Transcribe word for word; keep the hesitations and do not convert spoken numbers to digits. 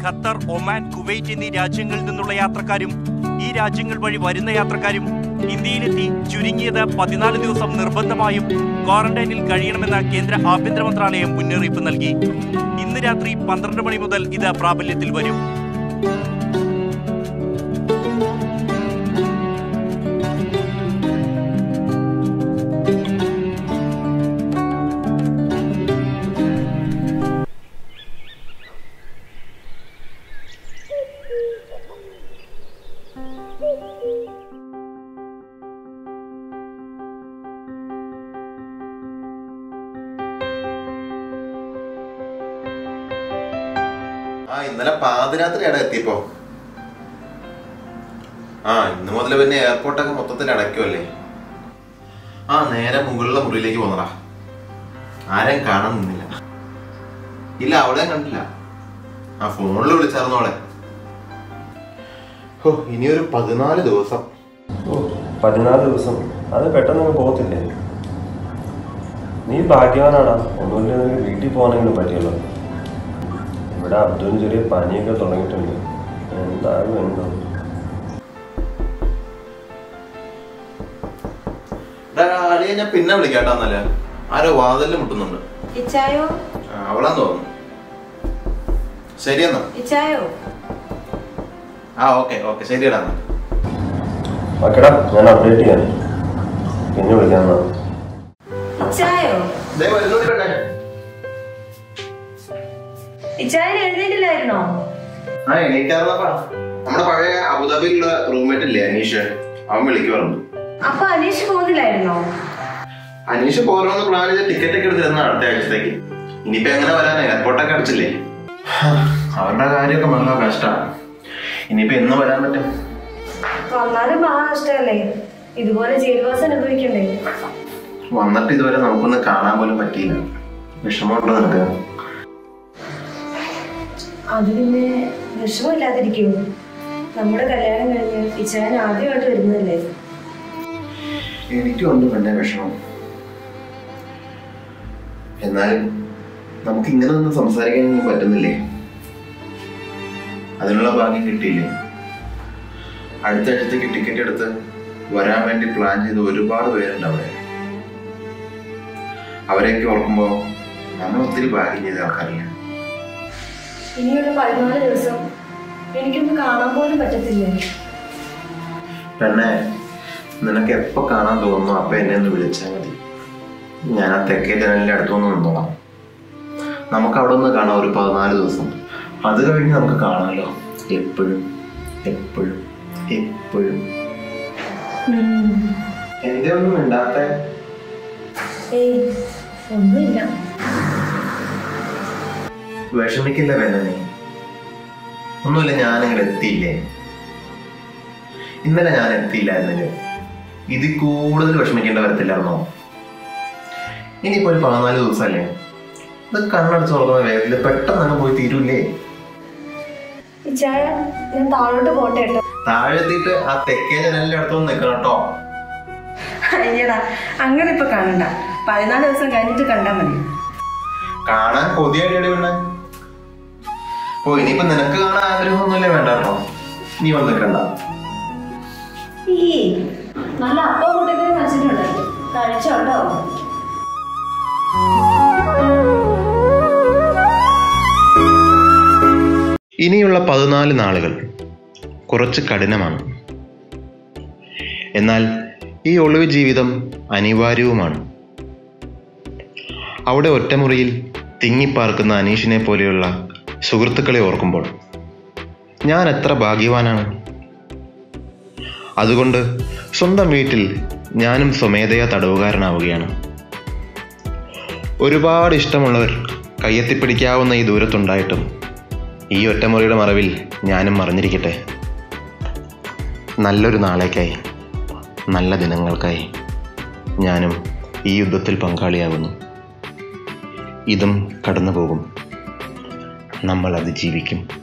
Qatar, Oman, Kuwait എന്നീ രാജ്യങ്ങളിൽ നിന്നുള്ള യാത്രക്കാരും ഈ രാജ്യങ്ങൾ വഴി വരുന്ന യാത്രക്കാരും ഇന്ത്യയിലെത്തി ചുരുങ്ങിയത് പതിനാല് ദിവസം നിർബന്ധമായും ക്വാറന്റൈനിൽ കഴിയണമെന്ന കേന്ദ്ര ആഭ്യന്തര മന്ത്രാലയം മുന്നറിയിപ്പ് നൽകി. ഇന്ന് രാത്രി പന്ത്രണ്ട് മണി മുതൽ ഇത് പ്രാബല്യത്തിൽ വരും. ആ ഇന്നലെ പാതിരാത്രിയാണ് എത്തിയപ്പോ. ആ ഇന്ന് മുതൽ പിന്നെ എയർപോർട്ടൊക്കെ മൊത്തത്തിൽ അടയ്ക്കുമല്ലേ. ആ നേരെ മുകളിലെ മുറിയിലേക്ക് പോന്നടാ. ആരെയും കാണാൻ നിന്നില്ല. ഇല്ല, അവളെയും കണ്ടില്ല. ആ ഫോണിൽ വിളിച്ചായിരുന്നു അവളെ. ഓ ഇനിയൊരു പതിനാല് ദിവസം. ഓ പതിനാല് ദിവസം അത് പെട്ടെന്ന് പോകത്തില്ലേ? നീ ഭാഗ്യവാനാടാ. ഒന്നുമില്ല, നിനക്ക് വീട്ടിൽ പോകാനെങ്കിലും പറ്റിയല്ലോ. ഇവിടെ അബ്ദുവിന് ചെറിയ പനിയൊക്കെ തുടങ്ങിയിട്ടുണ്ട്. എന്താകും എന്തോ. ഞാൻ പിന്നെ വിളിക്കാട്ടോ. എന്നല്ലേ ആരോ വാതിലിൽ മുട്ടുന്നുണ്ട്. അവളാന്ന് തോന്നുന്നു. ശരിയെന്നാ. ആ ഓക്കെ ഓക്കെ ശരിയടാ. ഓക്കെടാ, ഞാൻ അപ്ഡേറ്റ് ചെയ്യാൻ പിന്നെ വിളിക്കാമെന്നാ. എഴുന്നേറ്റില്ലായിരുന്നോ? ആ എണീറ്റായിരുന്നപ്പാ. നമ്മുടെ പഴയ അബുദാബിയിലുള്ള റൂംമേറ്റ് ഇല്ലേ അനീഷ്, അവൻ വിളിക്കുവാറുണ്ട്. അപ്പൊ അനീഷ് പോകുന്നില്ലായിരുന്നോ? അനീഷ് പോരോന്ന് പ്ലാൻ ചെയ്ത് ടിക്കറ്റ് ഒക്കെ എടുത്തിരുന്ന അടുത്ത ആഴ്ചത്തേക്ക്. ഇനിയിപ്പോ എങ്ങനെ വരാനാ? എയർപോർട്ടൊക്കെ അടച്ചില്ലേ. അവരുടെ കാര്യമൊക്കെ വളരെ കഷ്ടമാണ്. ഇനിയിപ്പോ എന്ന് വരാൻ പറ്റും? വന്നാലും മഹാ കഷ്ടല്ലേ. ഇതുപോലെ ജയിൽവാസം അനുഭവിക്കണ്ടേ. വന്നിട്ട് ഇതുവരെ നമുക്കൊന്നും കാണാൻ പോലും പറ്റിയില്ല. വിഷമമുണ്ടോ നിനക്ക്? അത് പിന്നെ വിഷമമില്ലാതിരിക്കുമോ? നമ്മുടെ കല്യാണം കഴിഞ്ഞ് ഇച്ചാൻ ആദ്യമായിട്ട് വരുന്നതല്ലേ. എനിക്കുണ്ട് പിന്നെ വിഷമം. എന്നാലും നമുക്ക് ഇങ്ങനെ ഒന്നും സംസാരിക്കാനൊന്നും പറ്റുന്നില്ലേ. അതിനുള്ള ഭാഗ്യം കിട്ടിയില്ലേ. അടുത്ത ആഴ്ചത്തേക്ക് ടിക്കറ്റ് എടുത്ത് വരാൻ വേണ്ടി പ്ലാൻ ചെയ്ത് ഒരുപാട് പേരുണ്ട് അവിടെ. അവരെയൊക്കെ ഓർക്കുമ്പോ നമ്മൾ ഒത്തിരി ഭാഗ്യം ചെയ്ത ആൾക്കാരില്ല. ഇനിയുള്ള പതിനാല് ദിവസം എനിക്കൊന്ന് കാണാൻ പോലും പറ്റത്തില്ലേ. പെണ്ണെ, നിനക്ക് എപ്പോ കാണാൻ തോന്നുന്നു അപ്പൊ എന്നെ ഒന്ന് വിളിച്ചാൽ മതി. ഞാൻ ആ തെക്കേ ജനലിന്റെ അടുത്തൊന്ന് നിന്നോളാം. നമുക്ക് അവിടെ ഒന്ന് കാണാം ഒരു പതിനാല് ദിവസം. അത് കഴിഞ്ഞ് നമുക്ക് കാണാമല്ലോ. എപ്പോഴും എപ്പോഴും എപ്പോഴും. എന്റെ ഒന്നും മിണ്ടാത്ത? ഒന്നുമില്ല. വിഷമിക്കില്ല വേണ്ട നീ. ഒന്നുമില്ല, ഞാനിങ്ങനെ എത്തിയില്ലേ. ഇന്നലെ ഞാൻ എത്തിയില്ലായിരുന്നെങ്കിൽ ഇതിൽ കൂടുതൽ വിഷമിക്കേണ്ട വരത്തില്ലായിരുന്നോ? ഇനിയിപ്പോ ഒരു പതിനാല് ദിവസമല്ലേ, ഇത് കണ്ണടച്ച് തുറക്കുന്ന വേഗത്തിൽ പെട്ടെന്ന് അങ്ങ് പോയി തീരൂല്ലേ. ഞാൻ താഴോട്ട് പോട്ടെ കേട്ടോ. താഴെത്തിയിട്ട് ആ തെക്കേ ജനലിന്റെ അടുത്തൊന്ന് നിൽക്കണം കേട്ടോ. അയ്യടാ, അങ്ങനെ ഇപ്പൊ കാണണ്ട. പതിനാല് ദിവസം കഴിഞ്ഞിട്ട് കണ്ടാ മതി. കാണാൻ കൊതിയായിട്ട് വേണ്ട. ഓ ഇനിയിപ്പോ നിനക്ക് കാണാൻ ആഗ്രഹമൊന്നുമില്ലേ വേണ്ട കേട്ടോ. നീ വന്ന് നിൽക്കണ്ട. ഈ നല്ല അപ്പം കൂട്ടൊക്കെ കഴിച്ചിട്ടുണ്ട്. കഴിച്ചോട്ടോ. ഇനിയുള്ള പതിനാല് നാളുകൾ കുറച്ച് കഠിനമാണ്. എന്നാൽ ഈ ഒളിവ് ജീവിതം അനിവാര്യവുമാണ്. അവിടെ ഒറ്റമുറിയിൽ തിങ്ങിപ്പാർക്കുന്ന അനീഷിനെ പോലെയുള്ള സുഹൃത്തുക്കളെ ഓർക്കുമ്പോൾ ഞാൻ എത്ര ഭാഗ്യവാനാണ്. അതുകൊണ്ട് സ്വന്തം വീട്ടിൽ ഞാനും സ്വമേധയാ തടവുകാരനാവുകയാണ്. ഒരുപാട് ഇഷ്ടമുള്ളവർ കയ്യെത്തിപ്പിടിക്കാവുന്ന ഈ ദൂരത്തുണ്ടായിട്ടും ഈ ഒറ്റമുറിയുടെ മറവിൽ ഞാനും മറിഞ്ഞിരിക്കട്ടെ. നല്ലൊരു നാളേക്കായി, നല്ല ദിനങ്ങൾക്കായി ഞാനും ഈ യുദ്ധത്തിൽ പങ്കാളിയാകുന്നു. ഇതും കടന്നു പോകും. നമ്മൾ അതിജീവിക്കും.